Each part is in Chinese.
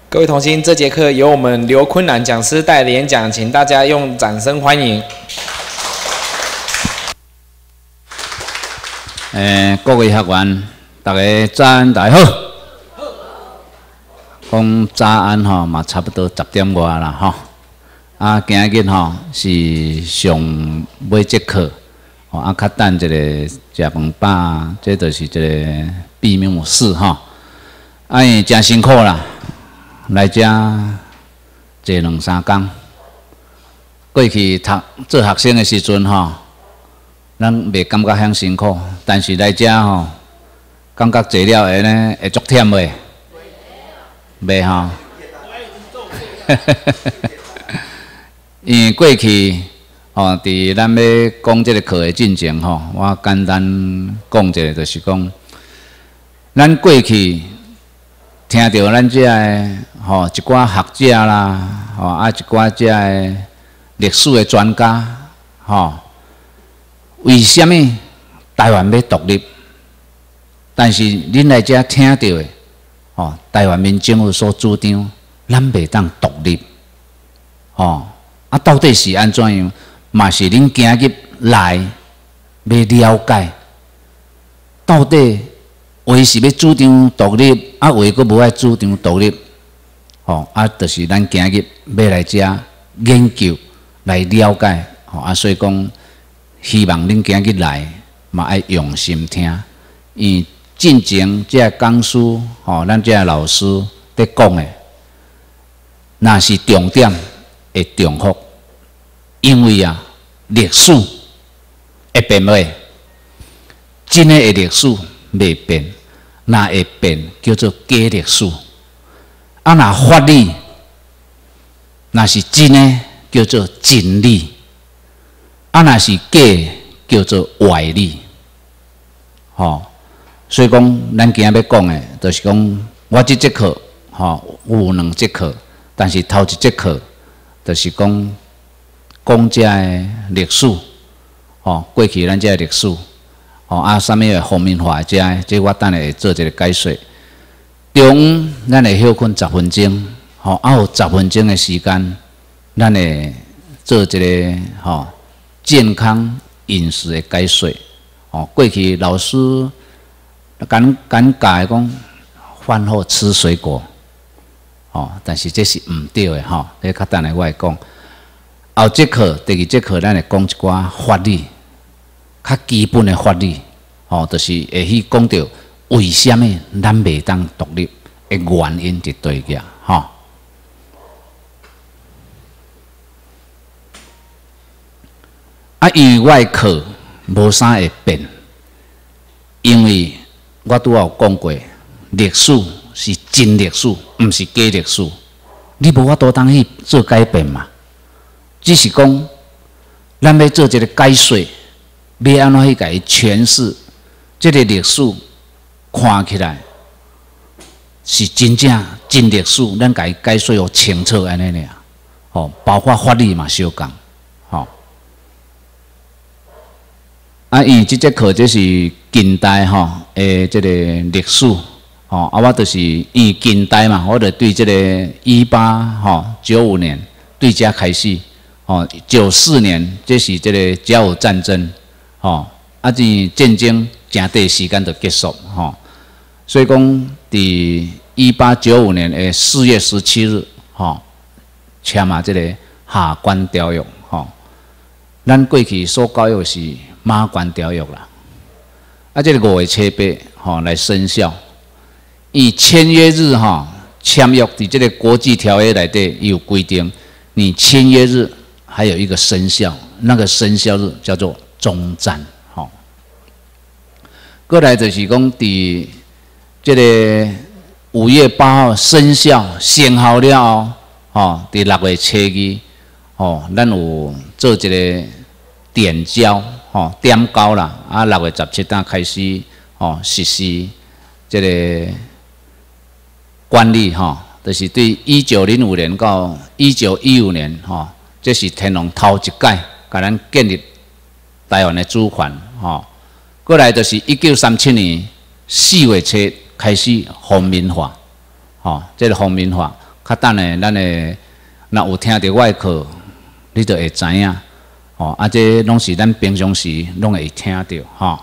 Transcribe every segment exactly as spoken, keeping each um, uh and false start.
各位同心，这节课由我们刘坤南讲师带领演讲，请大家用掌声欢迎。 诶、呃，各位学员，大家早安，大家好。讲早安吼，嘛差不多十点外啦吼。啊，今日吼是上尾节课，吼啊，较等一个食饭饱，这就是一个闭幕式吼。啊，伊真辛苦啦。来遮坐两三工，过去读做学生的时阵吼，咱袂感觉遐辛苦，但是来遮吼，感觉坐了下呢会足忝袂？袂吼。因为过去吼，伫咱要讲即个课的进前吼，我简单讲一下，就是讲，咱过去听到咱遮个。吼、哦，一寡学者啦，吼、哦、啊，一寡遮个历史的专家，吼、哦，为什么台湾要独立？但是恁来遮听到的，吼、哦，台湾民政府所主张，咱袂当独立，吼、哦，啊，到底是安怎样？嘛是恁今日来要了解，到底为是要主张独立，啊，为佫无爱主张独立？吼、哦，啊，就是咱今日要来遮研究来了解，吼、哦、啊，所以讲希望恁今日来嘛爱用心听，因为进前这讲师，吼、哦，咱这老师在讲的，那是重点会重复，因为啊，历史会变袂，真诶的历史袂变，那会变叫做假历史。啊，那法理，那是真的叫做真理；啊，那是假叫做歪理。吼、哦，所以讲，咱今日要讲的，就是讲，我这节课，吼、哦，有两节课，但是头一节课，就是讲，讲这个历史，吼、哦，过去咱这个历史，吼、哦，啊，啥物个方面化这个，这我等下会做一个解说。中咱会休困十分钟，吼，啊有十分钟的时间，咱会做一个吼健康饮食的解说。哦，过去老师简简教讲饭后吃水果，哦，但是这是唔对的吼。你较等下我会讲。后节课第二节课，咱会讲一寡法律，较基本的法律，哦，就是会去讲到。为什么咱袂当独立的原因伫对个吼？啊，因为我的课无啥会变，因为我拄有讲过，历史是真历史，毋是假历史。你无法度当去做改变嘛？只是讲，咱要做一个解说，要安怎去甲伊诠释这个历史？看起来是真正真历史，咱甲伊解说有清楚安尼尔，吼，包括法律嘛相共，吼。啊，因为即节课这是近代吼诶，即个历史，吼，啊，我就是因为近代嘛，我就对即个一八吼九五年对遮开始，吼，九四年这是即个甲午战争，吼，啊，这战争真短时间就结束，吼。所以讲，伫一八九五年的四月十七日，吼，签嘛这个下关条约，吼，咱过去所教育是马关条约啦，啊，这个五月七八，吼来生效。以签约日，吼，签约伫这个国际条约内底有规定，你签约日还有一个生效，那个生效日叫做终战，吼。过来就是讲伫这个五月八号生效生效了后，吼，伫六月七日，吼，咱有做一个点交，吼，点交啦，啊，六月十七日开始，吼，实施这个管理，吼，就是对一九零五年到一九一五年，吼，这是天皇头一届，甲咱建立台湾的主权，吼，过来就是一九三七年四月七开始皇民化，吼、哦，这个皇民化较等咧，咱诶若有听着我诶课，你就会知影。吼，啊，这拢是咱平常时拢会听到吼。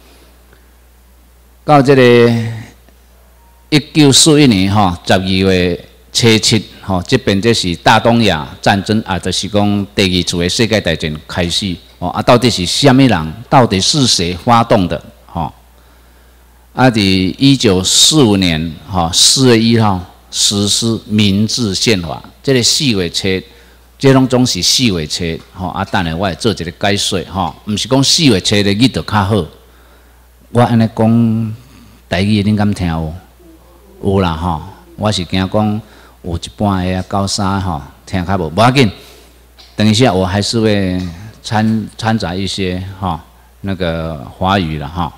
到这个一九四一年吼，十二月初七吼，这边这是大东亚战争啊，就是讲第二次的世界大战开始。哦，啊，到底是虾米人？到底是谁发动的？吼，啊，伫一九四五年吼四月一号实施民治宪法，这个四月初。这拢总是四月初，吼啊！等下我会做一个解说，吼，毋是讲四月初的日就较好。我安尼讲台语，恁敢听有？有啦，吼！我是惊讲有一半个高三吼听较无，无要紧。等一下我还是会掺掺杂一些哈那个华语了哈。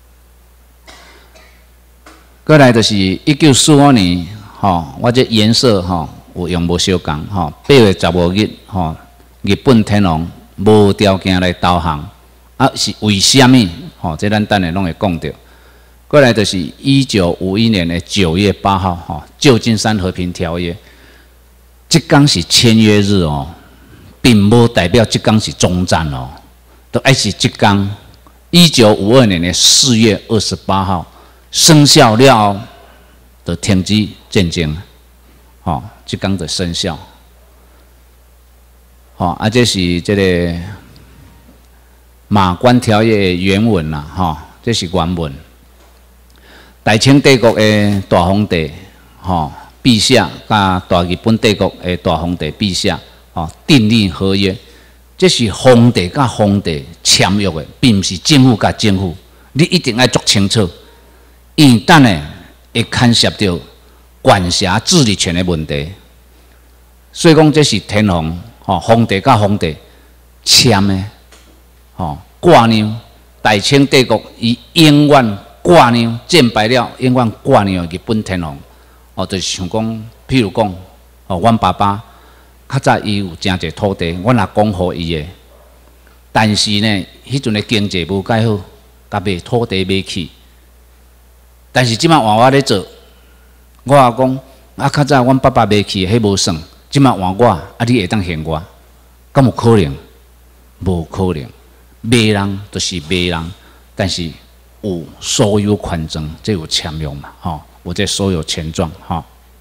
过来就是一九四五年，吼，我这颜色吼。有用无相共吼，八月十五日吼，日本天皇无条件来投降，啊是为虾米？吼，这咱等下拢会讲到。过来就是一九五一年的九月八号，吼，旧金山和平条约，这天是签约日哦，并无代表这天是终战哦，都爱是这天。一九五二年的四月二十八号生效了，就停止战争。吼，即天就生效。吼，啊，这是这个马关条约的原文啦，吼，这是原文。大清帝国的大皇帝，吼，陛下甲大日本帝国的大皇帝陛下，吼，订立合约。这是皇帝甲皇帝签约的，并不是政府甲政府。你一定要做清楚，因为等下会牵涉到。管辖治理权的问题，所以讲这是天皇吼皇帝甲皇帝签的吼挂娘，大清帝国伊永远挂娘，战败了永远挂娘日本天皇，哦，就是像讲，譬如讲，哦，阮爸爸较早伊有真侪土地，阮也讲互伊的，但是呢，迄阵的经济无介好，甲卖土地买起，但是即摆换我咧做。我也讲，啊，较早阮爸爸买去，迄无算。即摆换我，啊，你会当嫌我？敢有可能？无可能。卖人就是卖人，但是有所有权证，这有签约嘛？吼、哦，有这所有权状，吼、哦。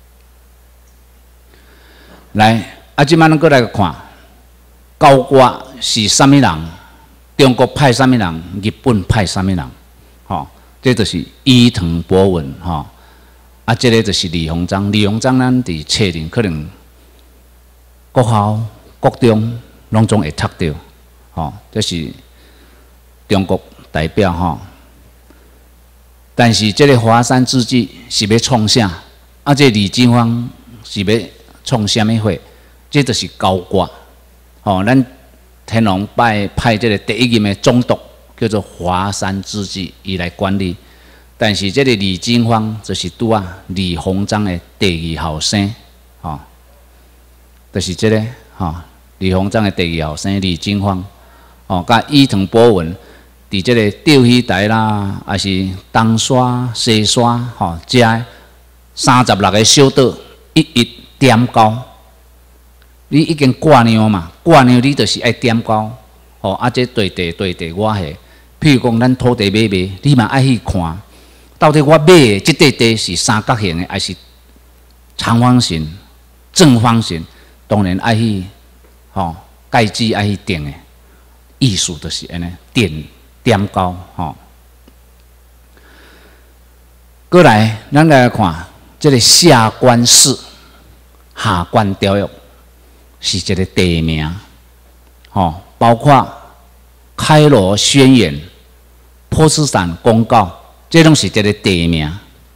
来，啊，即摆咱过来看，高官是啥物人？中国派啥物人？日本派啥物人？吼、哦，这就是伊藤博文，吼、哦。啊，这个就是李鸿章。李鸿章咱伫册林可能国校、国中拢总会读到，吼、哦，这是中国代表吼。但是这个华山之计是要创啥？啊，这李经方是要创啥物货？这就是高官。吼、哦，咱天皇派派这个第一任的总督叫做华山之计，伊来管理。但是这个李经方就是拄啊李鸿章的第二后生，吼、哦，就是这个吼、哦、李鸿章的第二后生李经方，哦，甲伊藤博文伫这个钓鱼台啦，还是东沙、西沙，吼、哦，遮三十六个小岛一一点高。你已经挂娘嘛，挂娘你就是爱点高，吼、哦，啊，这对地对地我下，譬如讲咱土地买卖，你嘛爱去看。到底我买的这块地是三角形的，还是长方形、正方形？当然爱去，吼，盖子爱去定的，艺术就是安尼点点高，吼。过来，咱来看这个下关市、下关条约是一个地名，吼，包括开罗宣言、波茨坦公告。这拢是这个地名，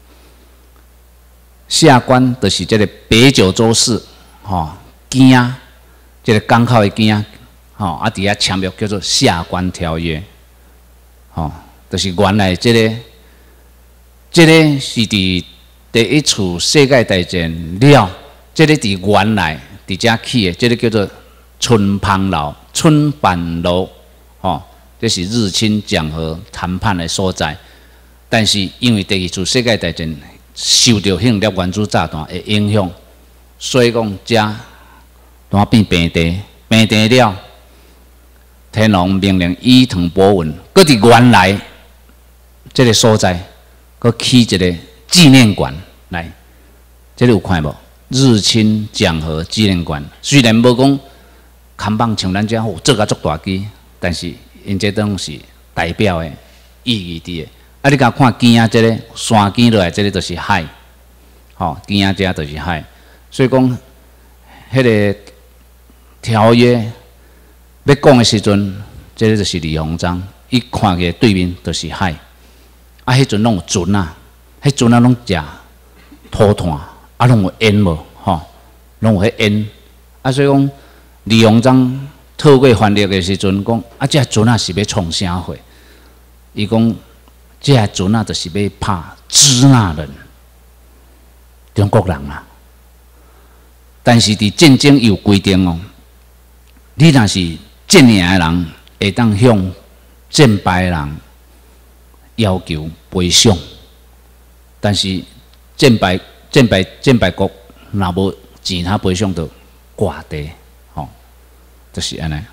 下关就是这个北九州市，吼，京，这个港口的京，吼，啊，底下签约叫做下关条约，吼，就是原来这个，这个是伫第一次世界大战了，这个伫原来伫遮起的，这个叫做春芳楼、春板楼，吼，这是日清讲和谈判的所在。但是因为第二次世界大战受到迄两粒原子炸弹的影响， 所以讲遮当变平地，平地了，天皇命令伊藤博文，搁伫原来这个所在，搁起一个纪念馆来，这个有看无？日清江河纪念馆虽然无讲看板像咱遮有做甲足大机，但是因这拢是代表的意义伫的。啊，你甲看边仔这个山边落来，这个就是海，吼、哦，边仔遮就是海。所以讲，迄个条约要讲的时阵，这个就是李鸿章，伊看起对面就是海，啊，迄阵拢有船啊，迄船啊拢食土炭，啊，拢有烟无，吼，拢有迄烟，啊，所以讲李鸿章透过翻译的时阵讲，啊，这船啊是要创啥货？伊讲。这些船啊，就是要拍支那人，中国人啊。但是伫战争有规定哦，你若是战赢的人，会当向战败的人要求赔偿。但是战败、战败、战败国若无钱他赔偿，就挂地，吼、哦，就是安尼。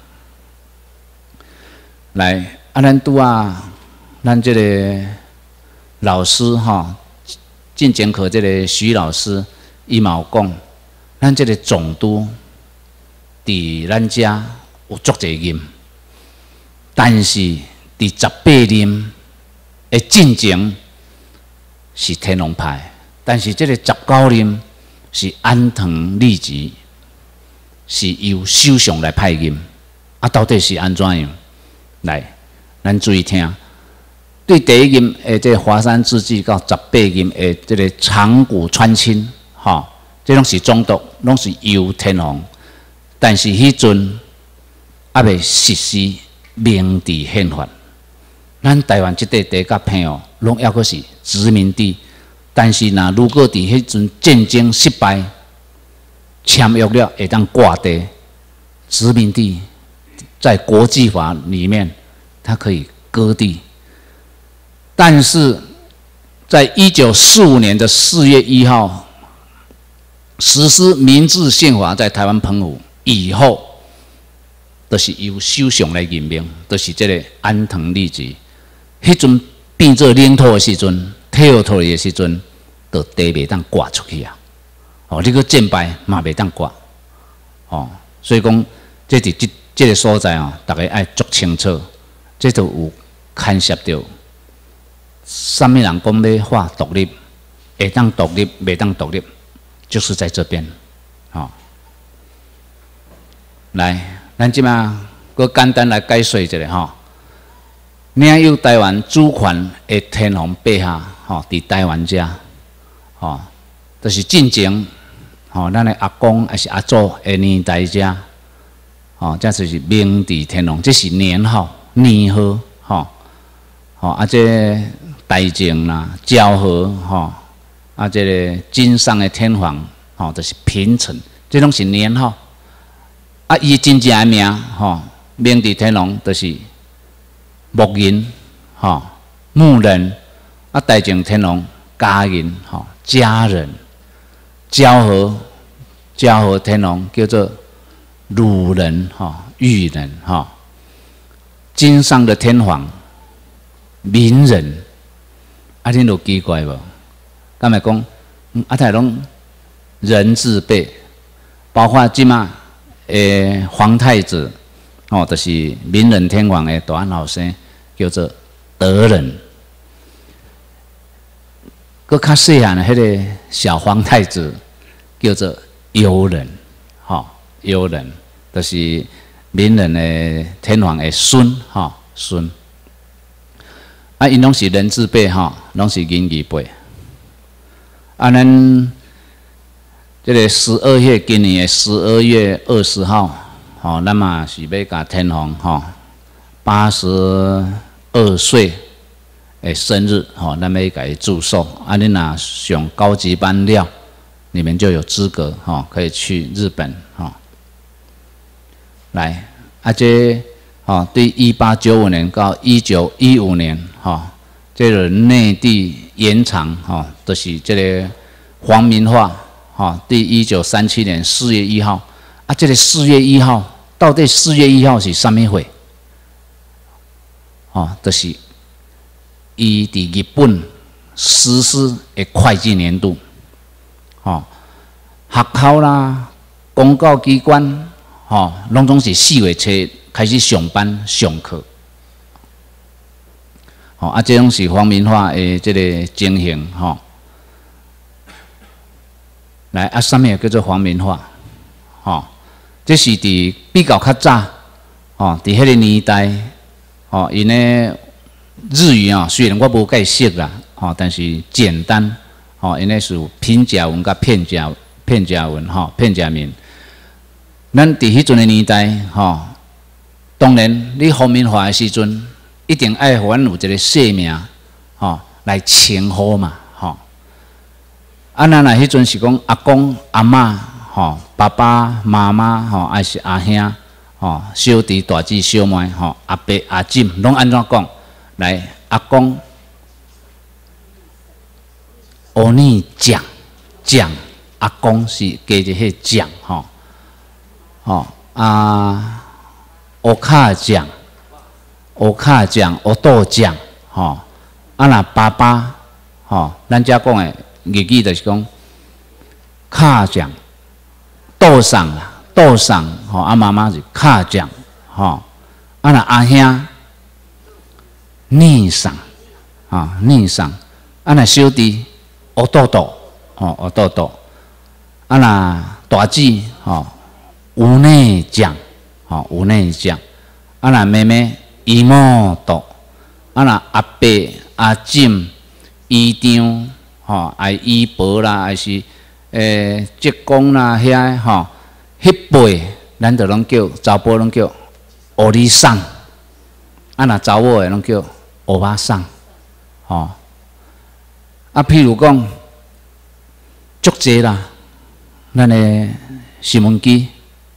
来，啊，咱拄啊。咱这个老师哈，进前课这个徐老师伊嘛有讲，咱这个总督伫咱遮有足侪任，但是伫十八任的进前是天皇派，但是这个十九任是安藤利吉，是由首相来派任，啊，到底是安怎样？来，咱注意听。对第一任诶，这华山之际到十八任诶，这个长谷川清，吼，这拢是总督，拢是由天皇。但是迄阵还未实施明治宪法，咱台湾这块地甲片哦，拢还阁是殖民地。但是若如果伫迄阵战争失败，签约了会当挂地，殖民地在国际法里面，它可以割地。但是，在一九四五年的四月一号实施明治宪法在台湾澎湖以后，都、就是由首相来任命，都、就是这个安藤利吉。迄阵变做领土的时阵，退土的时阵，就地袂当挂出去啊！哦，你个战败嘛袂当挂，哦，所以讲，这伫这这个所在哦，大家爱足清楚，这都有牵涉到。什么人讲要划独立，会当独立，袂当独立，就是在这边，哦。来，咱即马搁简单来解说一下吼。领有台湾主权的天皇陛下，吼，伫台湾遮，吼，就是进前，吼，咱的阿公还是阿祖的年代遮，吼，这就是明治天皇，这是年号、年号，吼，吼，啊这。大正啦、昭和吼，啊，这个金上的天皇吼，就是平成，这拢是年号。啊，伊真正的名吼，明治天皇就是木人吼，木人。啊，大正天皇家人吼，家人。昭和昭和天皇叫做鲁人吼，裕人吼。金上的天皇民人。啊，恁有奇怪无？敢会讲，啊，台拢人字辈，包括即马诶皇太子，哦，就是明仁天皇诶大安后生，叫做德仁。佮较细汉诶迄个小皇太子叫做悠仁，吼、哦，悠仁，就是明仁诶天皇诶孙，吼、哦，孙。啊，因拢是人字辈吼，拢是银字辈。啊，咱这个十二月今年的十二月二十号，吼、哦，咱嘛是要甲天皇吼八十二岁的生日，吼、哦，咱要甲伊祝寿。啊，你若上高级班了，你们就有资格吼、哦，可以去日本吼、哦。来，啊这。哦，对，一八九五年到一九一五年，哈、哦，这个内地延长，哈、哦，都、就是这个皇民化， 哈，第一九三七年四月一号啊，这个四月一号到底四月一号是什么会？哦，就是伊伫日本实施的会计年度，哦，学校啦、公告机关，哦，拢总是四月初开始上班上课。哦，啊，这种是皇民化的这个情形，吼、哦。来啊，什么叫做皇民化？吼、哦，这是伫比较较早，哦，伫迄个年代，哦，因呢日语啊，虽然我无解识啦，吼、哦，但是简单，吼、哦，因呢是平假文甲片假片假文，吼、哦，片假名。咱伫迄阵的年代，吼、哦，当然你皇民化的时阵。一定爱互阮有一个姓名，吼、哦、来称呼嘛，吼、哦。啊，咱若迄阵是讲阿公、阿嬷，吼、哦，爸爸妈妈，吼、哦，还是阿兄，吼、哦，小弟、大姊、小妹，吼、哦，阿伯、阿婶，拢安怎讲？来，阿公，欧尼酱酱，阿公是加一迄酱，吼、哦，吼、哦、啊，乌卡酱。乌卡酱、乌豆酱，吼，啊那爸爸，吼，咱遮讲的日语就是讲卡酱、豆上啦，豆上，吼，啊妈妈是卡酱，吼，啊那阿兄逆上，啊逆上，啊那小弟乌豆豆，吼乌豆豆，啊那大姊，吼有内酱，吼有内酱，啊那妹妹。姨母度，啊那阿伯、阿婶、姨丈，吼，啊姨婆啦，还是诶职工啦，遐吼，迄辈咱就拢叫查甫拢叫乌里桑，啊那查某诶拢叫乌巴桑，吼。啊，譬如讲，足济啦，咱诶新闻机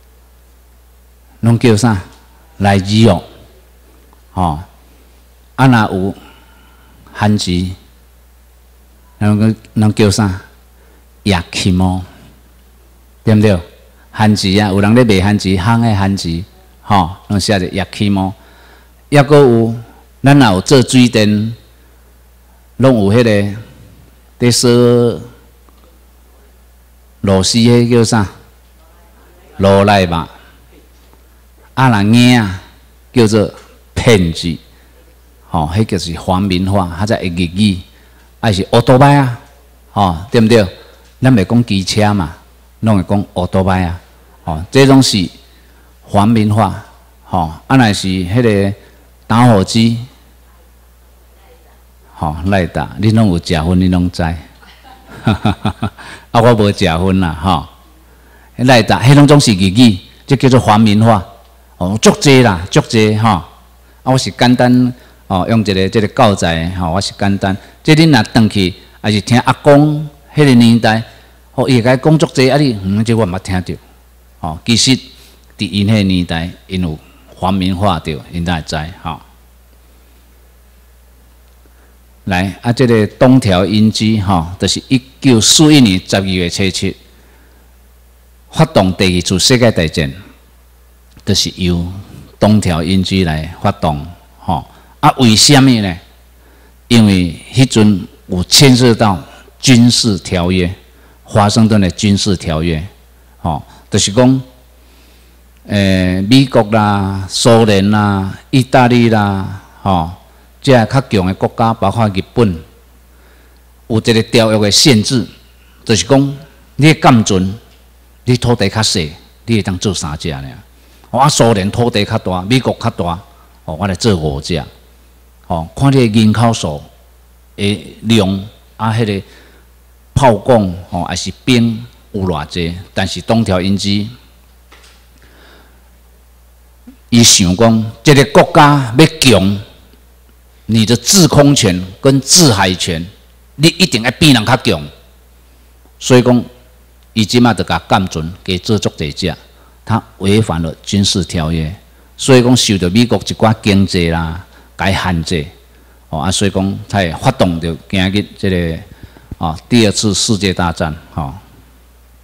拢叫啥？来自哦。吼，啊若有番薯，咱个咱叫啥？亚奇毛，对毋对？番薯啊，有人咧卖番薯，烘诶番薯，吼，拢写着亚奇毛。抑阁有，咱若有做水电，拢有迄个伫说螺丝迄叫啥？螺赖吧。啊若硬啊，叫做骗子，吼、哦，迄就是皇民化，还在日语，还是奥多拜啊，吼、哦，对毋对？咱袂讲机车嘛，拢会讲奥多拜啊，吼、哦，这种是皇民化，吼、哦，啊，若是迄个打火机，吼、哦，赖达，你拢有食薰，你拢知，哈哈哈哈啊，我无食薰啦，吼、哦，赖达，迄种总是日语，这叫做皇民化，哦，足济啦，足济，吼、哦。啊，我是简单哦，用一个这个教材吼、哦，我是简单。即恁若转去，还是听阿公迄个年代，哦，伊会甲讲足济，啊你嗯，这我毋捌听着。哦，其实伫因迄个年代，因有皇民化着，因才会知吼、哦。来啊，这个东条英机吼，就是一九四一年十二月初七发动第二次世界大战，就是由东条英机来发动，吼啊，为什么呢？因为迄阵有牵涉到军事条约，华盛顿的军事条约，吼，就是讲，诶，美国啦、苏联啦、意大利啦，吼，这较强的国家，包括日本，有一个条约的限制，就是讲，你降准，你土地较细，你会当做三只尔。哦，啊，苏联土地较大，美国较大，哦，我来做五只，哦，看你人口数的量，啊，迄个炮管，哦，还是兵有偌济，但是东条英机，伊想讲，这个国家要强，你的制空权跟制海权，你一定要比人较强，所以讲，伊即马就甲降准，加做足济只。他违反了军事条约，所以讲受到美国一寡经济啦，该限制，哦啊，所以讲才会发动着今日这个啊第二次世界大战，吼、哦。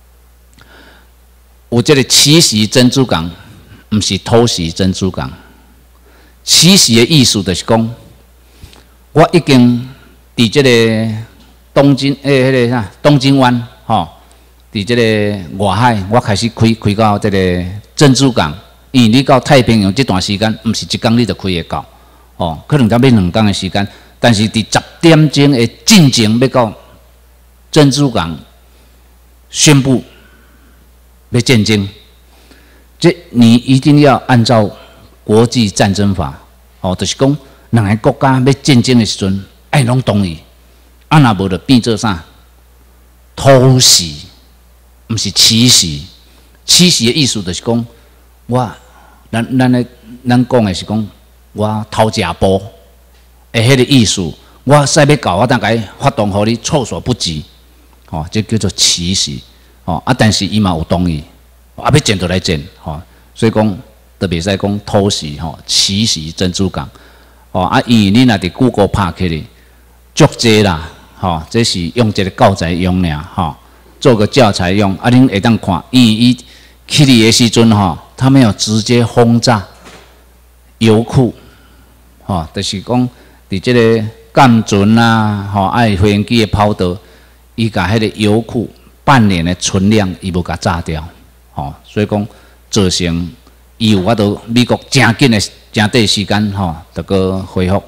有这个奇袭珍珠港，毋是偷袭珍珠港。奇袭的意思就是讲，我已经伫这个东京诶，迄、那个啥东京湾吼，伫这个外海，我开始开开到这个珍珠港。因为你到太平洋这段时间，毋是一工你就开会到，哦，可能才要两工的时间。但是伫十点钟的进前要到珍珠港宣布要战争，这你一定要按照国际战争法，哦，就是讲两个国家要战争的时阵，爱拢同意，啊，若无就变做啥？偷袭，毋是奇袭。奇袭的意思就是讲，我。咱咱咧，咱讲的是讲，我偷食步，诶，迄个意思，我使要搞，我当该发动，互你措手不及，哦，这叫做奇袭，哦，啊，但是伊嘛有同意，啊，要战就来战，吼，所以讲，就袂使讲偷袭，吼，奇袭珍珠港，哦，啊，因为你若伫 Google 拍起哩，足济啦，吼，这是用一个教材用尔，吼，做个教材用，啊，恁会当看，因为伊去哩的时阵，吼。他们有直接轰炸油库，吼、哦，就是讲伫即个舰船啊，吼、哦，爱飞行机的跑道，伊甲迄个油库半年的存量，伊无甲炸掉，吼、哦，所以讲造成伊有法度美国真紧的真短时间，吼、哦，就个恢复，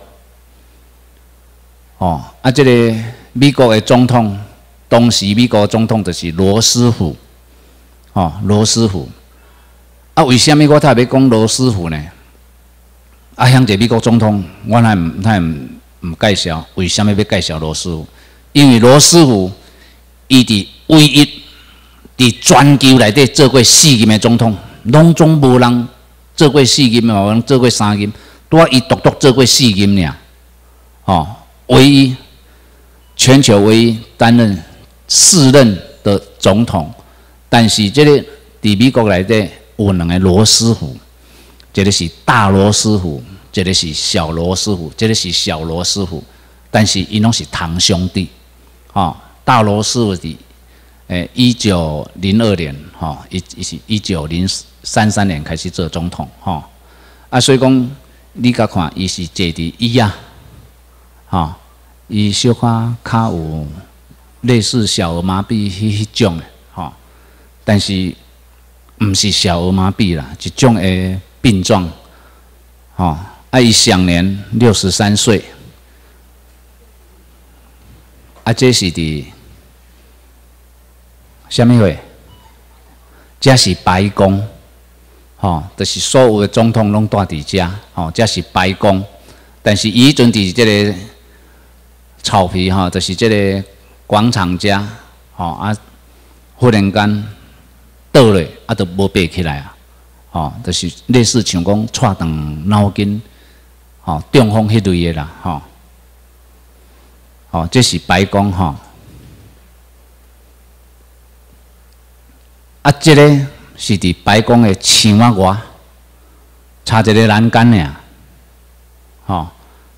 哦，啊，即、这个美国的总统，当时美国的总统就是罗斯福，哦，罗斯福。啊，为什么我特别讲罗斯福呢？啊，像一个美国总统，我还唔太唔唔介绍，为什么要介绍罗斯福？因为罗斯福伊伫唯一伫全球内底做过四任的总统，拢总无人做过四任，无人做过三任，拄啊伊独独做过四任尔，哦，唯一全球唯一担任四任的总统，但是这个伫美国内底。有两个罗斯福，一个是大罗斯福，一个是小罗斯福，一个是小罗斯福，但是因拢是堂兄弟。哦，大罗斯福伫诶一九零二年，吼、哦，伊伊是一九零三三年开始做总统，吼、哦，啊，所以讲你甲看，伊是坐伫椅啊，吼、哦，伊小可较有类似小儿麻痹迄迄种诶，吼、哦，但是。毋是小儿麻痹啦，一种诶病状，吼、哦，啊，伊享年六十三岁，啊，这是伫什么会？这是白宫，吼、哦，就是所有的总统拢住伫遮，吼、哦，这是白宫，但是伊阵伫即个草皮，吼、哦，就是即个广场遮，吼、哦，啊，忽然间。倒落，啊，都无爬起来啊！吼，就是类似像讲踹断脑筋，吼，中风迄类的啦，吼，吼，这是白宫吼，啊，这个是伫白宫的墙仔外，插一个栏杆尔，吼，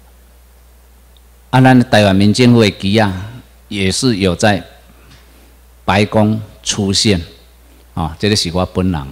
啊，咱台湾民政府的旗啊，也是有在白宫出现。哦，这个是我本人。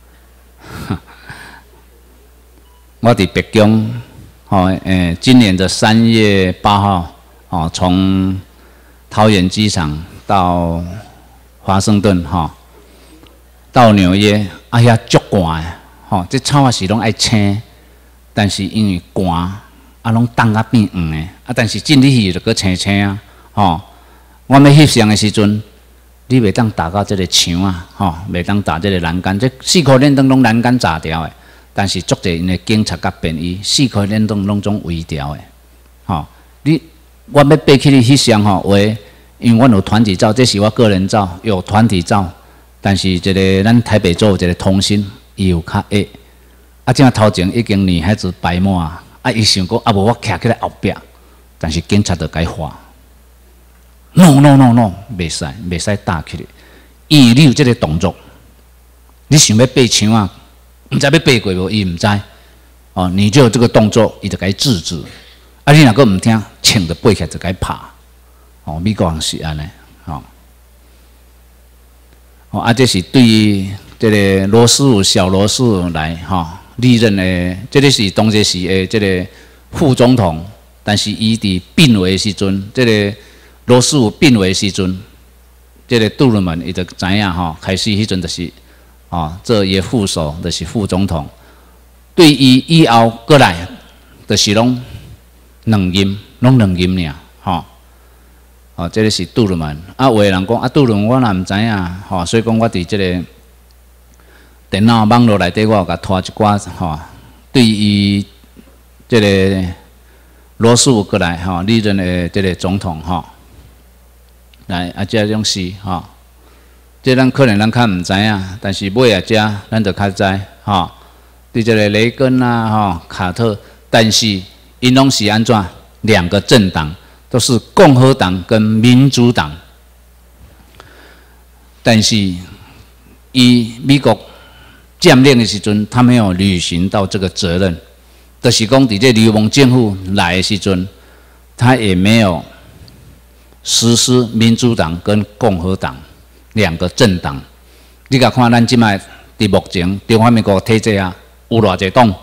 我伫北京，哦，诶，今年的三月八号，哦，从桃园机场到华盛顿，哈、哦，到纽约，啊遐足寒的，吼、哦，这草啊是拢爱青，但是因为寒，啊拢冻啊变黄的，啊，但是进入去就搁青青啊，吼、哦，我要翕相的时阵。你袂当打到这个墙啊，吼，袂当打这个栏杆，这四颗链灯拢栏杆炸掉的，但是足侪因的警察甲便衣，四颗链灯拢总围掉的，吼，你我要爬起你翕相吼，为因为我有团体照，这是我个人照，有团体照，但是一个咱台北州有一个同心，伊有较矮，啊，这头前已经女孩子白沫啊，啊，伊想讲啊，无我徛起来后壁，但是警察就该罚。no no no no， 袂使袂使打起来，因为你有这个动作，你想要爬墙啊，毋知要爬过无，伊毋知，哦，你就有这个动作，伊就该制止，啊，你若个毋听，枪就爬起来就该拍，哦，美国人是安尼，哦，哦，啊，这是对于这个罗斯福小罗斯福来哈历任的，这个是当时时的这个副总统，但是伊伫病危时阵，这个罗斯福病危时阵，这个杜鲁门伊就知影吼，开始迄阵就是哦，做伊副手就是副总统，对伊以后过来，就是拢两任，拢两任尔吼。哦，这个是杜鲁门。啊，有个人讲啊，杜鲁门我也毋知影，吼，所以讲我伫这个电脑网络内底，我有甲拖一寡吼，对于这个罗斯福过来吼，历任的这个总统吼，来啊，这种事吼，这咱可能咱较毋知影，但是尾啊，这咱就较知吼。对这个雷根啊，吼卡特，但是因拢是安怎两个政党？都是共和党跟民主党，但是以美国占领的时阵，他没有履行到这个责任。就是讲，伫这流氓政府来的时阵，他也没有实施民主党跟共和党两个政党。你甲看咱即摆伫目前中华民国体制啊，有偌济党，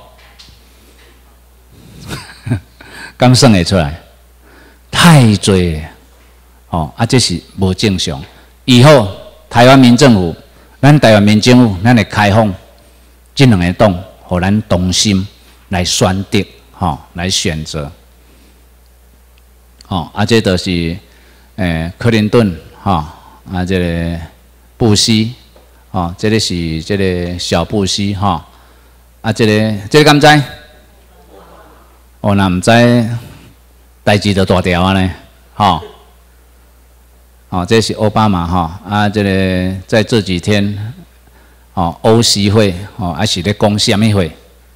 敢算会出来？太多了，哦，啊，这是无正常。以后台湾民政府，咱台湾民政府，咱会开放这两个党，互咱同心来选择，吼、哦，来选择。哦，啊，这都是诶、欸，克林顿，哈、哦，啊，这个布希，哦，这个是这个小布希，哈、哦，啊，这个这个敢知？哦，那毋知。代志就大条啊呢，吼，好，这是奥巴马哈啊，这个在这几天，哦，欧习会哦，还是咧讲什么会？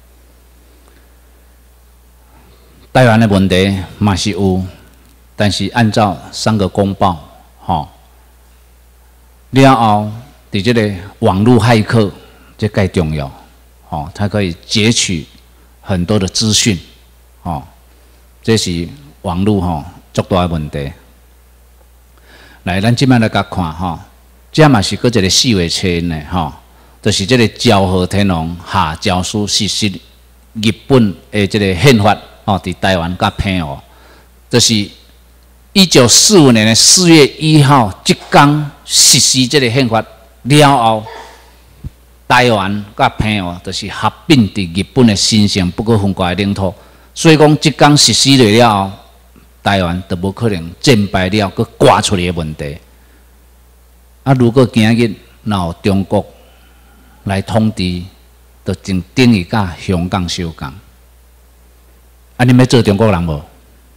台湾的问题嘛是有，但是按照三个公报，吼，了后伫这个网络骇客这介重要，哦，它可以截取很多的资讯，哦，这是。网络吼，足大的问题。来，咱即摆来甲看吼，这嘛是搁一个四月初呢吼，就是这个昭和天皇下诏书实施日本的这个宪法吼，伫台湾甲澎湖，就是一九四五年的四月一号，即天实施这个宪法了后，台湾甲澎湖就是合并伫日本的神圣不可分割的领土，所以讲即天实施了了后。台湾都无可能战败了，佮刮出来的问题。啊，如果今日若有中国来统治，就正等于甲香港相共。啊，你要做中国人无？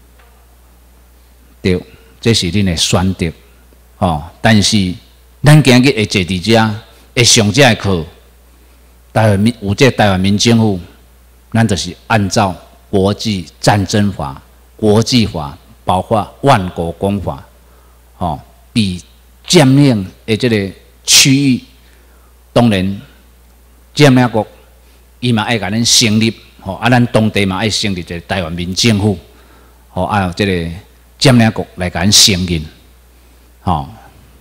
对，这是恁的选择。哦，但是咱今日会坐伫遮，会上这课，台湾民有这台湾民政府，咱就是按照国际战争法。国际法包括万国公法，哦，比占领的这个区域，当然占领国伊嘛爱甲咱成立，吼、哦，啊，咱当地嘛爱成立一个台湾民政府，吼、哦，啊，有这个占领国来甲咱承认，吼、哦，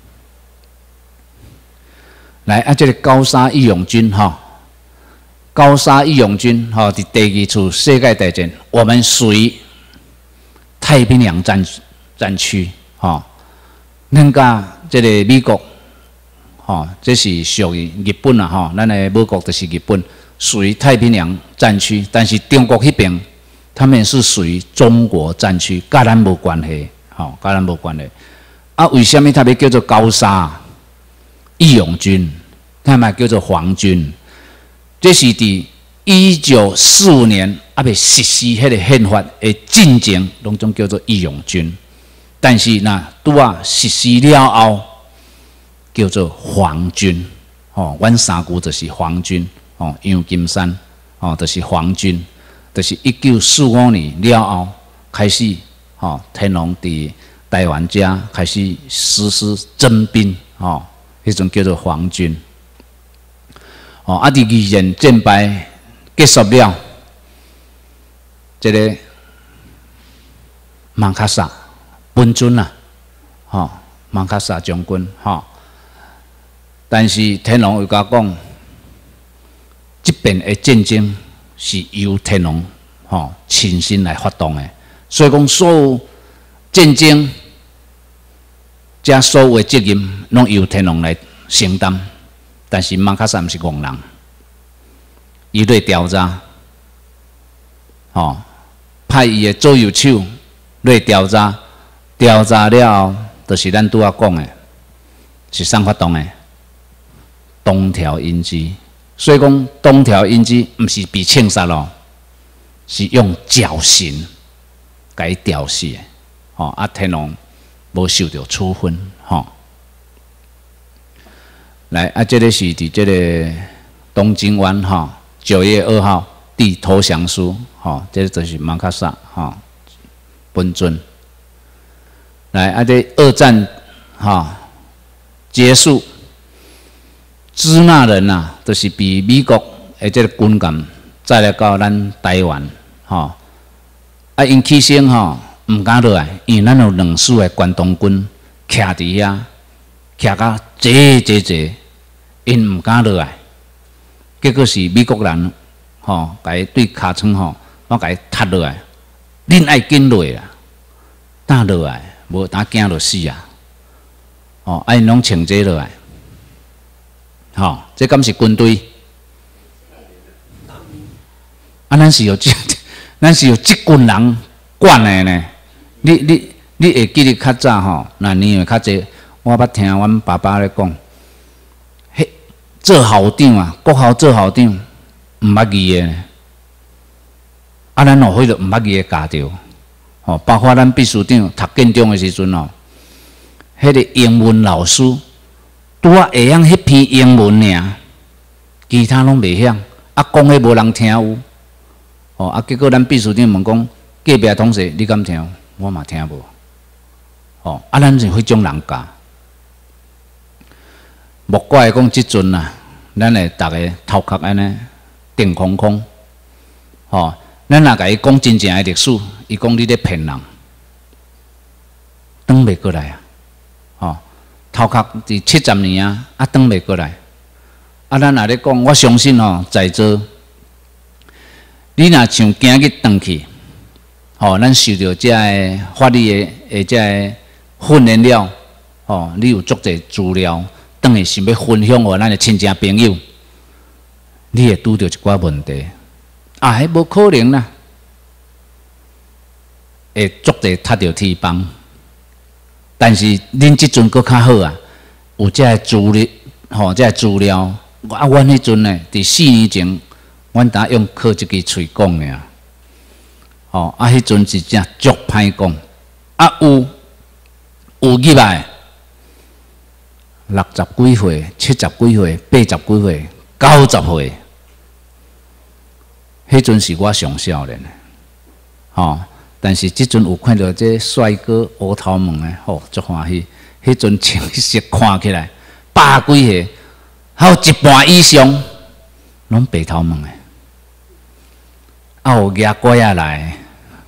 来啊，这个高沙义勇军，哈、哦，高沙义勇军，哈、哦，伫第二次世界大战，我们属于。太平洋战战区，吼、哦，咱甲这个美国，吼、哦，这是属于日本啊，吼、哦，咱的母国就是日本，属于太平洋战区。但是中国那边，他们是属于中国战区，甲咱无关系，吼、哦，甲咱无关系。啊，为什么特别叫做高沙义勇军？他们叫做皇军？这是伫一九四五年。啊，未实施迄个宪法的进程，拢总叫做义勇军。但是呐，拄啊实施了后，叫做皇军。哦，阮三姑就是皇军。哦，杨金山，哦，就是皇军。就是一九四五年了后开始，哦，天皇伫台湾遮开始实施征兵。哦，迄种叫做皇军。哦，啊，伫二战战败结束了。这个曼卡萨本尊啊，吼、哦，曼卡萨将军，吼、哦。但是天皇又甲讲， 边的战争是由天皇吼亲身来发动的，所以讲所有战争加所有的责任，拢由天皇来承担。但是马卡萨毋是戆人，伊对调查，吼、哦、派伊的左右手来调查，调查了后，就是咱拄仔讲的，是谁发动的？东条英机。所以讲东条英机毋是被枪杀咯，是用绞刑甲伊吊死的。吼、哦、啊，天皇无受到处分，吼、哦。来啊，这个是伫这个东京湾哈，九月二号递投降书，哈，这个就是马卡萨哈本尊。来啊，这二战哈结束，支那人呐、啊，就是比美国的这个军舰再来到咱台湾，哈啊，因起先哈唔敢落来，因为咱有两艘的关东军徛伫遐。徛甲坐坐坐，因毋敢落来，结果是美国人吼，甲伊对尻川吼，我甲伊踢落来，恁爱紧落啦，打落来，无打惊落死啊！哦，啊因拢穿这落来，吼，这敢是军队？啊，咱是有这，咱是有这军人管的呢。你你你会记得较早吼，那年较济。我捌听阮爸爸咧讲，迄做校长啊，国校做校长毋捌字诶，啊，咱哦，迄个毋捌字诶教着，吼，包括咱秘书长读建中诶时阵哦，迄个英文老师拄啊会晓迄篇英文尔，其他拢袂晓，啊，讲迄无人听有，哦，啊，结果咱秘书长问讲，隔壁同学你敢听？我嘛听无，哦，啊，咱是迄种人教。莫怪讲即阵啊，咱会逐个头壳安尼定空空，吼、哦，咱若甲伊讲真正诶历史，伊讲你咧骗人，转袂过来啊，吼、哦，头壳伫七十年啊，啊转袂过来，啊，咱若咧讲，我相信吼，在座你若像今日转去，吼、哦，咱受到遮个法律诶诶遮个训练了，吼、哦，你有足侪资料。当然想要分享互咱的亲戚朋友，你会拄到一寡问题，啊，迄无可能啦，会足侪踢到天崩。但是恁即阵搁较好啊，有遮个资料，吼，遮个资料。啊，阮迄阵呢，伫四年前，阮呾用靠一支喙讲尔，吼，啊，迄阵是真足歹讲，啊有有入来。六十几岁、七十几岁、八十几岁、九十岁，迄阵是我上少年的，吼、哦。但是即阵有看到这帅哥乌头毛的，吼、哦，足欢喜。迄阵清晰看起来，百几岁，还有一半以上，拢白头毛的，啊有牙拐仔来，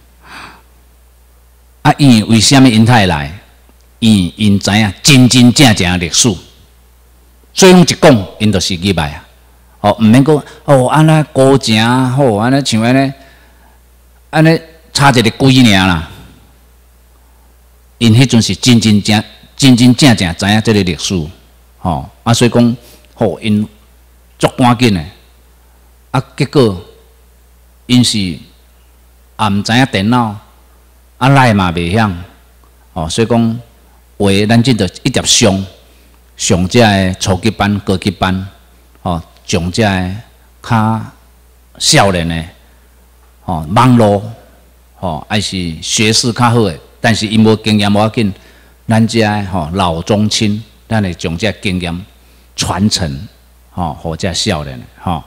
啊因为什么因太来？因因知影真真正正的历史，所以讲一讲，因就是入来啊。哦，毋免讲哦，安尼高正好，安尼像安尼，安尼差一个鬼尔啦。因迄阵是真真正真真正正知影这个历史，吼、哦、啊，所以讲，吼因足赶紧的，啊，结果因是也毋知影电脑，啊来嘛袂晓，哦，所以讲。为咱即着一直上上遮个初级班、高级班，吼，上遮个较少年的，吼，网络，吼，还是学识较好的，但是因无经验无要紧，咱遮个吼老中青，咱会将遮经验传承，吼，互遮少年的，吼。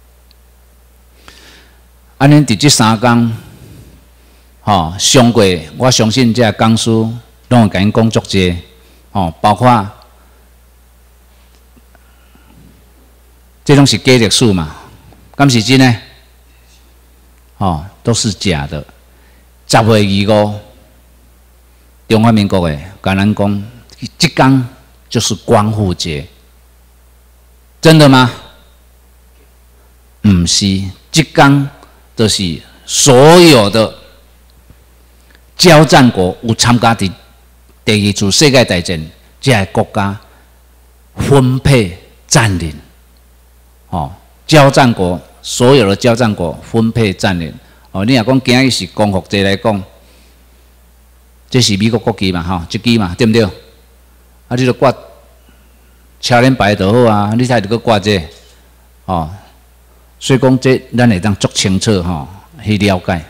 安尼伫即三工，吼，上过，我相信遮讲师。拢会甲因讲足济，哦，包括这种是假历史嘛，敢是真呢？哦，都是假的。十月二五，中华民国诶，甲咱讲，即天就是光复节，真的吗？ 毋是，即天就是所有的交战国有参加伫第二次世界大战这些国家分配占领，哦，交战国所有的交战国分配占领。哦，你若讲今日是光复节来讲，这是美国国旗嘛，吼，这支嘛，对不对？啊，你著挂车轮牌就好啊，你才著搁挂这个，哦，所以讲这咱会当足清楚吼、哦、去了解。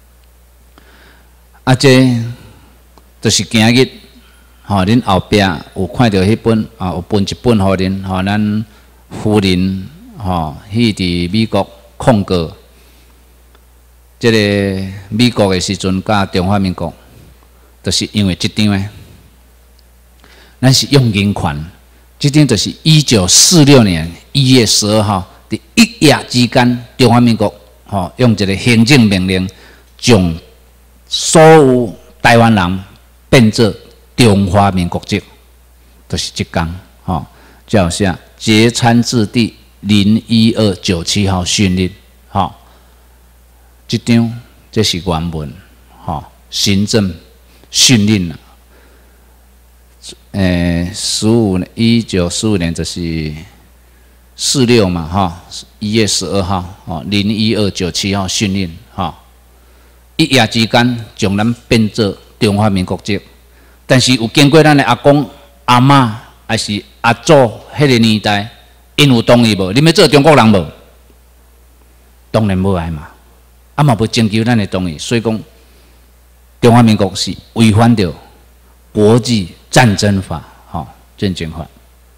啊，这就是今日吼，恁、哦、后壁有看到迄本啊，有分一本互恁，吼、哦，咱夫人吼去伫美国控告。即个美国的时阵，甲中华民国，就是因为即张诶，咱是用人权。即张就是一九四六年一月十二号，伫一夜之间，中华民国吼、哦、用一个行政命令，将所有台湾人变做中华民国籍，就是即天吼，叫啥？节参制第零一二九七号训令，吼、哦。这张这是原文，吼、哦，行政训令啦。诶、欸，十五一九四五年就是四六嘛，哈、哦，一月十二号，哦，零一二九七号训令，哈、哦，一夜之间将咱变做中华民国籍，但是有经过咱的阿公阿嬷还是阿祖迄个年代，因有同意无？你要做中国人无？当然无爱嘛。啊嘛，要征求咱的同意，所以讲中华民国是违反着国际战争法，吼、哦，战争法。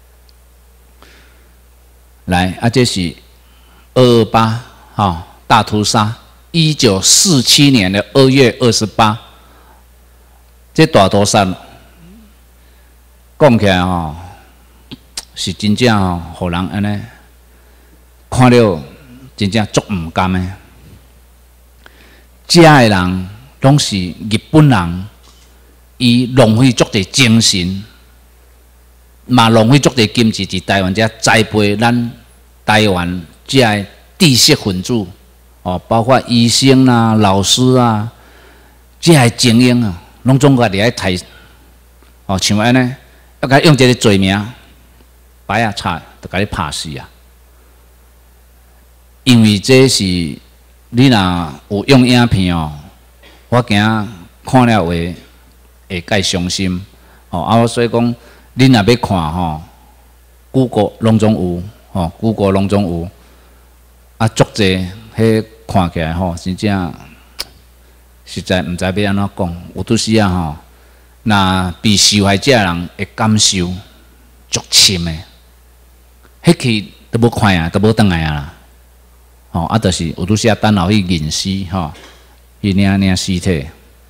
来，啊，这是二二八，哈，大屠杀，一九四七年的二月二十八，这大屠杀讲起来吼，是真正吼，互人安尼看了真正足毋甘的。遮个人拢是日本人，伊浪费足侪精神，嘛浪费足侪金钱伫台湾遮栽培咱台湾遮个知识分子，哦，包括医生啊、老师啊，遮个精英啊，拢总甲伫喺台，哦，像安尼，要甲用一个罪名，摆啊叉，就甲你拍死啊，因为这是。你若有用影片哦，我惊看了会会介伤心哦。啊，所以讲，你若要看吼，古国拢总有吼，古国拢总有。啊，足济迄看起来吼，真正实在毋知要安怎讲。有拄时啊吼，若被受害者人会感受足深诶，迄去都无看啊，都无转来啊啦。哦，啊，就是有拄时啊，等候去认尸，吼、哦，去领领尸体。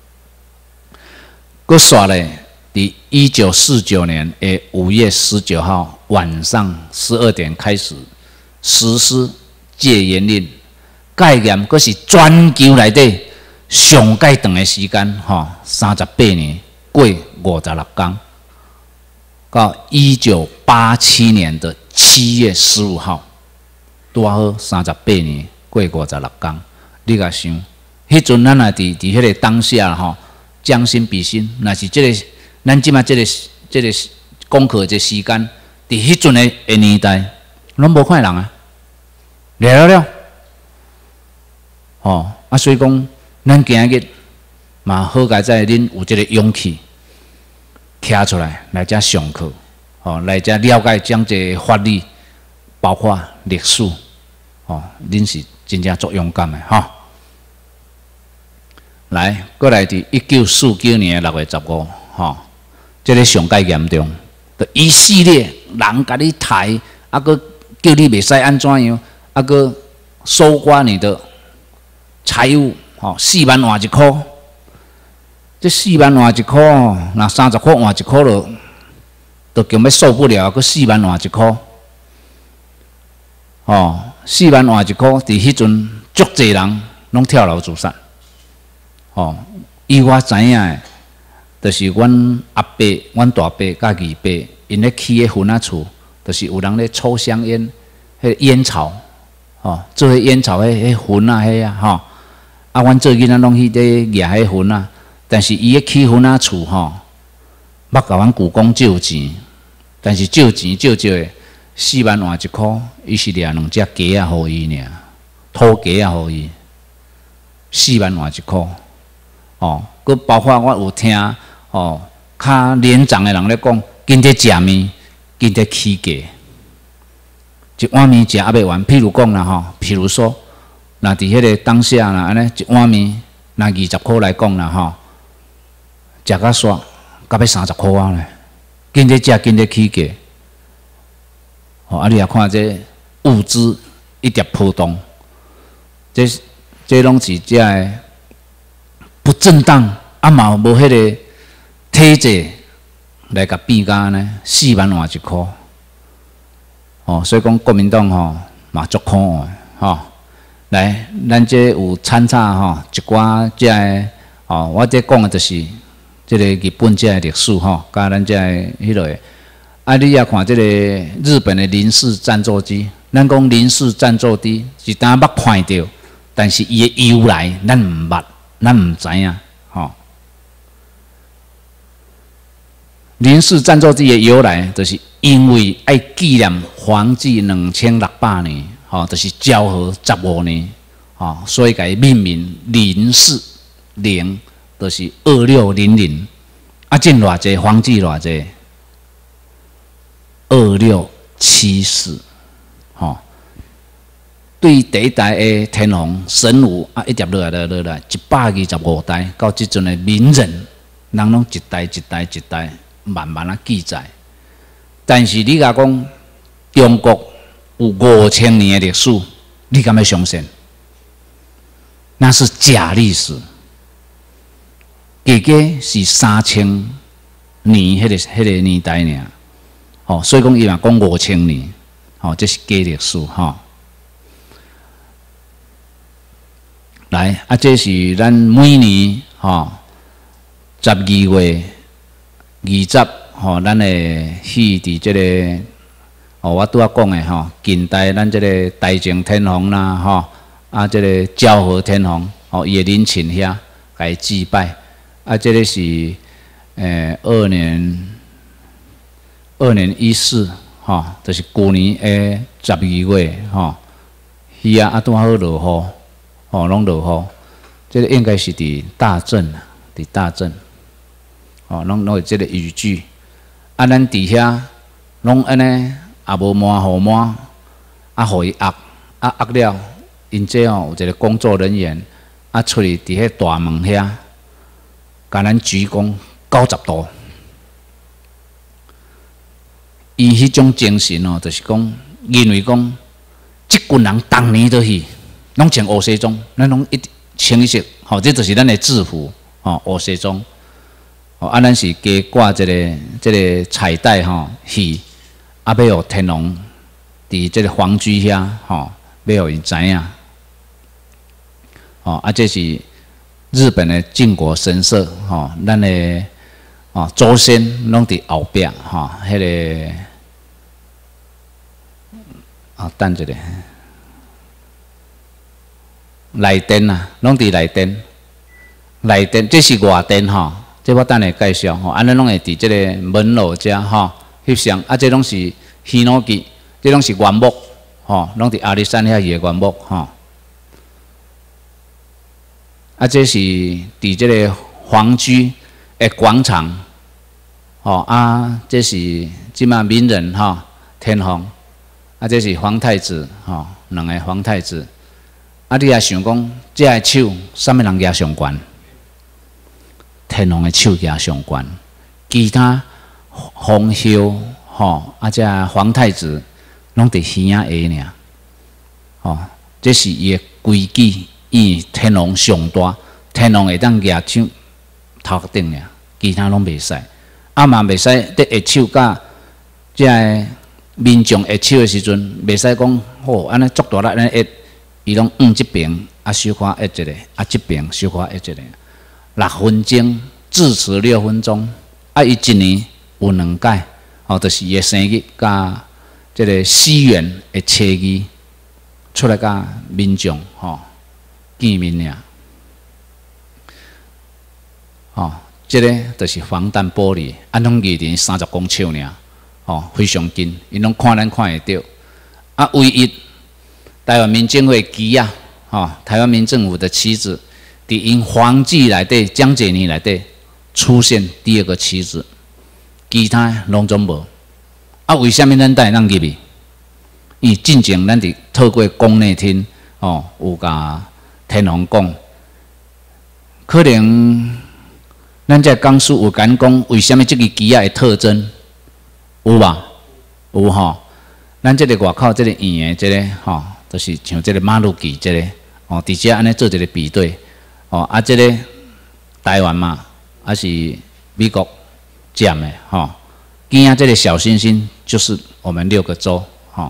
佫煞咧，伫一九四九年的五月十九号晚上十二点开始实施戒严令，戒严佫是全球内底上介长的时间，吼、哦，三十八年过五十六天，到一九八七年的七月十五号。拄好三十八年过五十六天，你甲想，迄阵咱也伫伫迄个当下吼，将心比心，若是即、這个咱即马即个即、這个功课即时间，伫迄阵的的年代，拢无看人啊，了了了，吼、哦、啊，所以讲，咱今日嘛好佳在恁有即个勇气，徛出来来遮上课，吼、哦，来遮了解讲这法律，包括历史。哦，恁是真正足勇敢的吼、哦。来，过来伫一九四九年六月十五，吼，这个上介严重，就一系列人甲你抬，啊个叫你袂使安怎样，啊个搜刮你的财物，吼、哦，四万换一箍，这四万换一箍哦，若三十箍换一箍了，都根本受不了，个四万换一箍，哦。四万换一箍，伫迄阵足侪人拢跳楼自杀。哦，以我知影诶，就是阮阿伯、阮大伯甲二伯，因咧起诶婚仔厝，就是有人咧抽香烟，迄个烟草， 吼，做迄烟草迄迄熏啊，迄啊，吼，啊，阮做囡仔拢去咧举迄熏啊，但是伊迄起熏啊厝吼，捌甲阮舅公借钱，但是借钱借借的四万换一箍，伊是掠两只鸡啊，互伊尔，土鸡啊，互伊，四万换一箍，哦，佮包括我有听哦，较年长的人咧讲，今日食面，今日起价。一碗面食还袂完，譬如讲啦吼，譬如说，若伫迄个当下啦，安尼一碗面，若二十箍来讲啦吼，食甲煞，甲要三十箍啊咧。今日食，今日起价。哦，啊，你也看这物资一直波动，这这拢是遮个不正当，啊嘛无迄个体制来甲变甲呢，四万换一箍。哦，所以讲国民党吼嘛足可爱吼。来，咱这有参差吼一寡这个哦，我这讲的就是这个日本这个历史吼，甲咱这个迄个。啊，你也看这个日本的零式战斗机，咱讲零式战斗机是单捌看到，但是伊的由来咱毋捌，咱毋知影吼。零式战斗机的由来，就是因为爱纪念皇治两千六百年，吼，就是昭和十五年，吼，所以甲伊命名零式零，就是二六零零。啊，进偌济皇治偌济，二六七四，吼。对第一代的天皇神武啊，一直落来落来落来，一百二十五代到即阵的名人，人拢一代一代一代。慢慢啊记载，但是你甲讲中国有五千年的历史，你敢要相信？那是假历史，加加是三千年迄个迄个年代尔。哦，所以讲伊嘛讲五千年，哦，这是假历史吼。来啊，这是咱每年吼十二月。二十吼，咱会去伫即个哦，我拄仔讲的吼，近代咱即个大正天皇啦，吼啊，即个昭和天皇哦，伊的陵寝遐来祭拜，啊，即个是诶二年二年一四吼，就是旧年诶十二月吼，鱼啊啊拄好落雨，吼拢落雨，即个应该是伫大正啊，伫大正。哦，拢拢有即个语句，啊，咱伫遐拢安尼也无满互满，啊，互伊压，啊压了，因这哦有一个工作人员啊出去伫迄大门遐，甲咱鞠躬九十度。伊迄种精神哦，就是讲，认为讲，即群人当年都去，拢穿乌西装，咱拢一清一色，吼，这就是咱的制服，吼，乌西装。哦，啊，咱是加挂一个这个彩带吼，戏啊，要互天皇伫这个皇居遐吼，要互因知影。哦，啊，这是日本的靖国神社吼，咱的哦祖先拢伫后壁吼，迄个啊，等一下，内殿啊，拢伫内殿，内殿这是外殿吼。这我等下介绍吼，安尼拢会伫即个门路遮吼翕相，啊，这拢是希诺基，这拢是原木吼，拢伫阿里山遐野原木吼。啊，这是伫即个皇居的广场，吼啊，这是即马名人吼天皇，啊，这是皇太子吼，两个皇太子，啊，你也想讲，这个手啥物人举上悬？天皇的手举上悬，其他皇后吼，啊，这皇太子拢伫耳仔下尔，吼，这是伊的规矩，因为天皇上大，天皇会当举手头壳顶尔，其他拢袂使，啊嘛袂使伫下手甲这个民众下手的时阵，袂使讲吼安尼足大力安尼压，伊拢按即边啊小可压一个，啊即边小可压一个。六分钟，致辞六分钟，啊，伊一年有两届，哦，就是伊的生日甲即个西元的初二， 出来甲民众吼见面尔。吼，即个就是防弹玻璃，安拢离离三十公尺尔，吼，非常近，因拢看咱看会到。啊，唯一台湾民政府旗啊，吼，台湾民政府的旗子，伫因黄记内底、蒋介石内底出现第二个旗子，其他拢总无。啊，为虾米咱会当入去？因为进前咱伫透过宫内厅，哦，有甲天皇讲，可能。咱这讲述有敢讲，为什么这个旗仔的特征有吧？有吼。咱这个外口这个圆的这个吼，就是像这个马路旗这个哦，伫遮安尼做一个比对哦。啊，这个台湾嘛，还是美国占的吼。边啊，这个小星星就是我们六个州吼。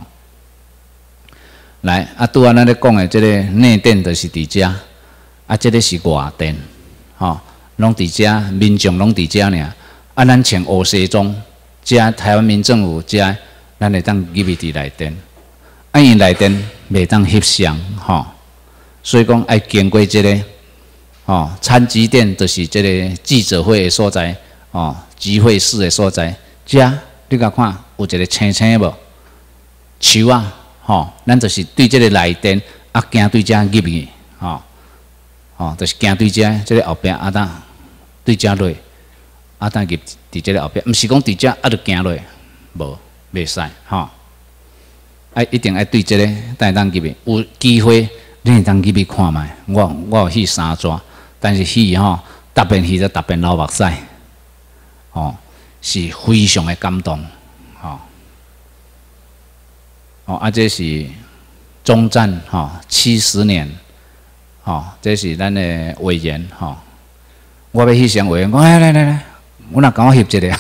来啊，拄啊，咱咧讲的这个内殿就是伫遮，啊，这个是外殿吼。拢伫遮，民众拢伫遮尔。啊，咱穿黑西装，遮台湾民政府遮，咱会当入去伫内殿。啊，因内殿袂当翕相吼，所以讲爱经过即、这个吼参集殿，就是即个记者会的所在，吼集会室的所在。遮你甲看有一个青青无树啊，吼，咱就是对即个内殿啊，行对遮入去，吼。哦，就是行对遮，即个后壁啊，当对遮落，啊，当入伫即个后壁，毋是讲伫遮啊，就行落，无袂使吼。啊，一定爱对即个当当入去，有机会你会当入去看觅。我我有去三抓，但是去吼，逐遍去就逐遍流目屎，吼，是非常的感动，吼。哦，啊，这是中战吼七十年。吼、哦，这是咱的委员吼、哦。我要翕相委员，讲来来来来，我若甲我翕一个。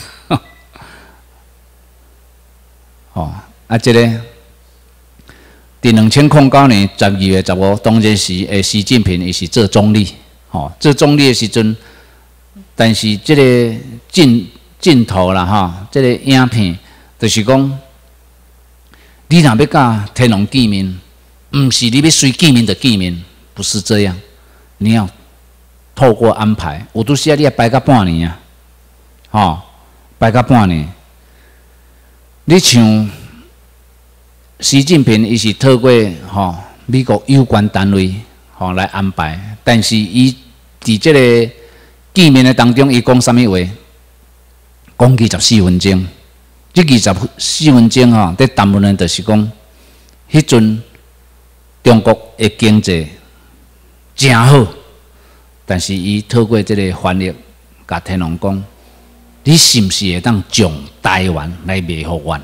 哦，啊，这个伫两千零九年十二月十五，当阵时诶，习近平伊是做总理，吼、哦，做总理的时阵，但是这个镜镜头啦，吼、哦，这个影片就是讲，你若要甲天皇见面，毋是你要随见面就见面。不是这样，你要透过安排。有拄时啊，你要排到半年啊，吼、哦，排到半年。你像习近平，伊是透过吼、哦、美国有关单位吼、哦、来安排，但是伊伫即个见面的当中，伊讲啥物话？讲二十四分钟。这二十四分钟吼、哦，伫谈论的就是讲，迄阵中国的经济。真好，但是伊透过这个翻译，甲天皇讲：你是毋是会当将台湾来卖互阮？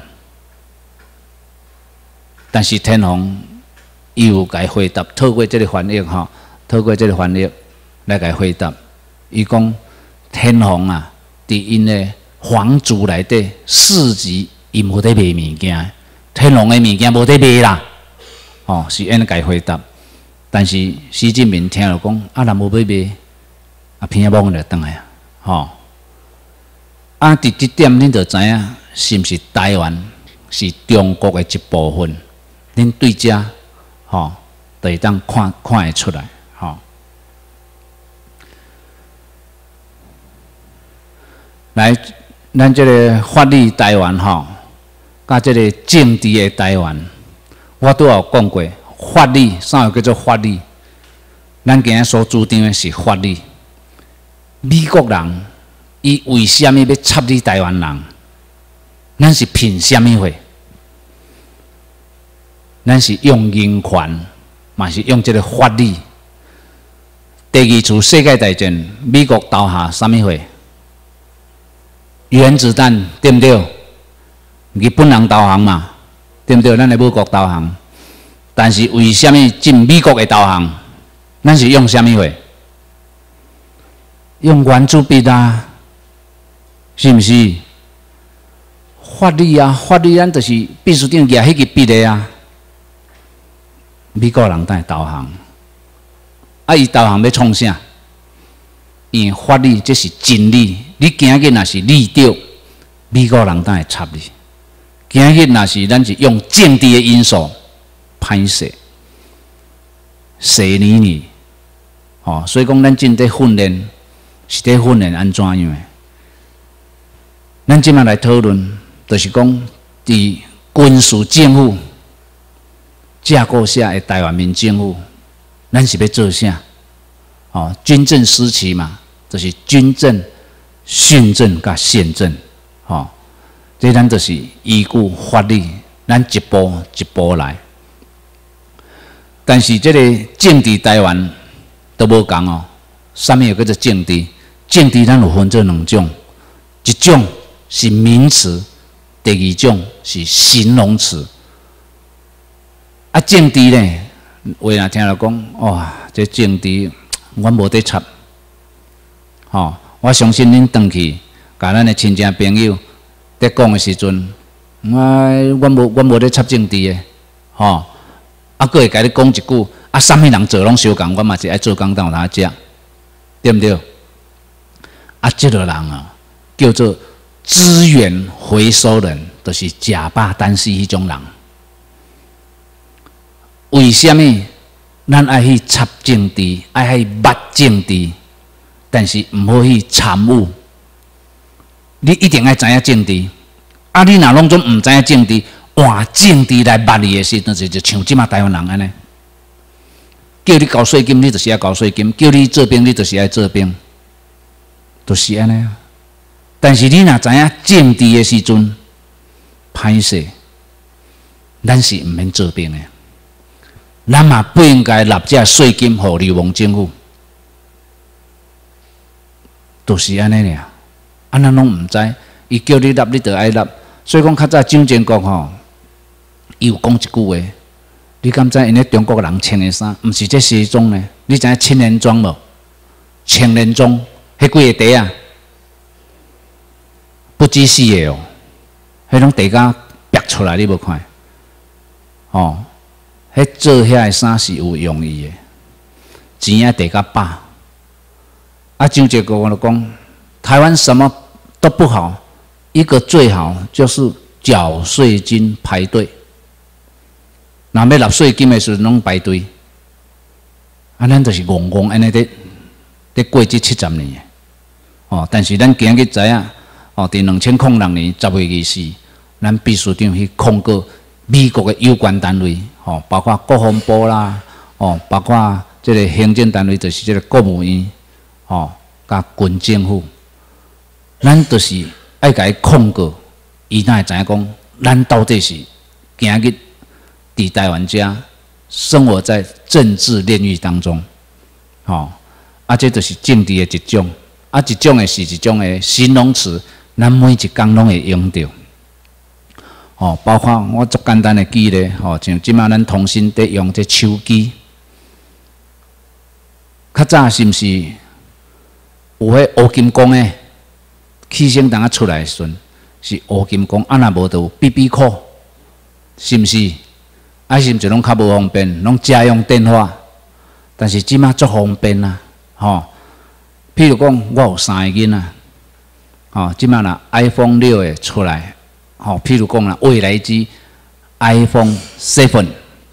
但是天皇伊有甲伊回答，透过这个翻译吼，透过这个翻译来甲伊回答，伊讲天皇啊，伫因的皇族内底市集，伊无得卖物件，天皇的物件无得卖啦，哦，是安尼甲伊回答。但是习近平听了讲，啊，若无要卖，啊，偏要往就倒来啊，吼。啊，伫即点恁就知影，是毋是台湾是中国的一部分？恁对遮，吼，就会当看看会出来，吼。来，咱即个法律台湾吼，甲即个政治的台湾，我都有讲过。法律啥叫做法律？咱今日所主张的是法律。美国人伊为虾米要插你台湾人？咱是凭虾米货？咱是用人权，嘛是用这个法律。第二次世界大战，美国投下啥物货？原子弹，对不对？日本人投降嘛，对不对？咱的美国投降。但是为什么进美国的投降？咱是用什么货？用原子笔啊，是毋是？法律啊，法律咱就是必须定举迄个笔的啊。美国人当然投降，啊，伊投降要创啥？因为法律这是真理，你今日若是立着，美国人当然插你。今日若是咱是用政治的因素。歹势， 谁理你？哦，所以讲咱正在训练，是在训练安怎样的？咱即摆来讨论，就是讲伫军事政府架构下的台湾民政府，咱是要做啥？哦，军政时期嘛，就是军政、训政甲宪政，哦，这咱就是依据法律，咱一步一步来。但是这个政治台湾都无共哦，啥物又叫做政治？政治咱有分做两种，一种是名词，第二种是形容词。啊，政治呢，话若听了讲，哇，这政治我无得插。吼、哦，我相信恁回去，甲咱的亲戚朋友在讲的时阵，我我无我无咧插政治的，吼、哦。啊，佫会甲你讲一句，啊，啥物人做拢相共，我嘛是爱做工当有他食，对毋对？啊，即个人啊，叫做资源回收人，就是假霸单是迄种人。为什么咱爱去插政治，爱去捌政治，但是毋好去参与？你一定爱知影政治，啊，你若拢总毋知影政治。换政治来捌你的时阵，就像即马台湾人安尼，叫你交税金，你就是爱交税金；叫你做兵，你就是爱做兵，就是安尼啊。但是你若知影政治的时阵，歹势，咱是毋免做兵的，咱嘛不应该纳这税金互流氓政府，就是安尼尔。啊，咱拢毋知，伊叫你纳，你就爱纳。所以讲，较早蒋经国吼。伊有讲一句话，你敢知因咧中国人穿的衫，毋是这西装呢？你知影青年装无？青年装，迄几个地啊？不止四个哦，迄种地甲逼出来，你无看？哦，迄做遐个衫是有用意的，钱啊地甲饱。啊，蒋介石我就讲，台湾什么都不好，一个最好就是缴税金排队。若要纳税金的时阵，拢排队，啊，咱就是戆戆安尼咧，咧过这七十年的，哦，但是咱今日知影，哦，伫两千零六年十月二四，咱秘书长去控告美国的有关单位，哦，包括国防部啦，哦，包括这个行政单位，就是这个国务院，哦，甲军政府，咱就是爱甲伊控告，伊才会知影讲，咱到底是今日。伫台湾遮生活在政治炼狱当中，吼、哦，啊，这就是政治的一种，啊，一种的是一种的形容词，咱每一工拢会用到，哦，包括我足简单的举例，吼、哦，像即马咱通信在用这手机，较早是毋是有迄乌金光的气声当啊出来的时阵，是乌金光，啊，若无就 B B 扣，是毋是？啊，是毋是拢较无方便，拢家用电话，但是即马足方便啊，吼、哦。譬如讲，我有三个囡仔，吼，即马若 iPhone 六的出来，吼、哦，譬如讲啦，未来机 iPhone seven，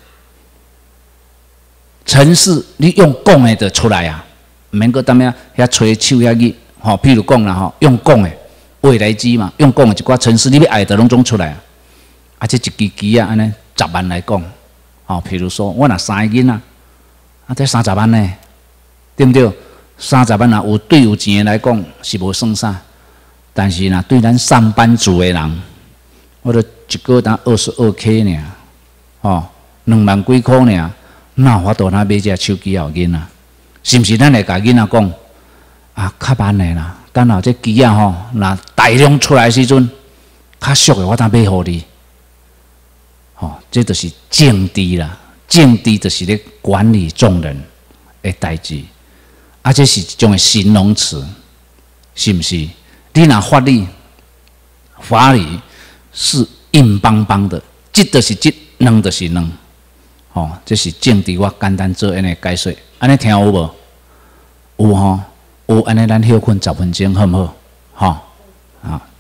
程式你用讲的就出来啊，毋免搁踮遐遐吹手遐语，吼、哦，譬如讲啦，吼，用讲的未来机嘛，用讲的一寡程式，你要爱的拢总出来啊，啊，这一支机啊，安尼。十万来讲，哦，譬如说，我若三个囡仔，啊，这三十万呢，对不对？三十万啊，有对有钱的来讲是无算啥，但是呢，对咱上班族的人，我都一个月当二十二 K 呢，哦，两万几块呢，哪有法度他买只手机互囡仔？是毋是？咱来甲囡仔讲，啊，较慢的啦，等后这机啊吼，若大量出来的时阵，较俗的我当买互你。哦，这就是政治啦，政治就是咧管理众人的代志，啊，这是一种的形容词，是毋是？你若法律，法律是硬邦邦的，即就是即，两就是两，哦，这是政治，我简单做安尼解说，安尼听有无？有吼，有安尼咱休困十分钟，好毋好？吼、哦，啊。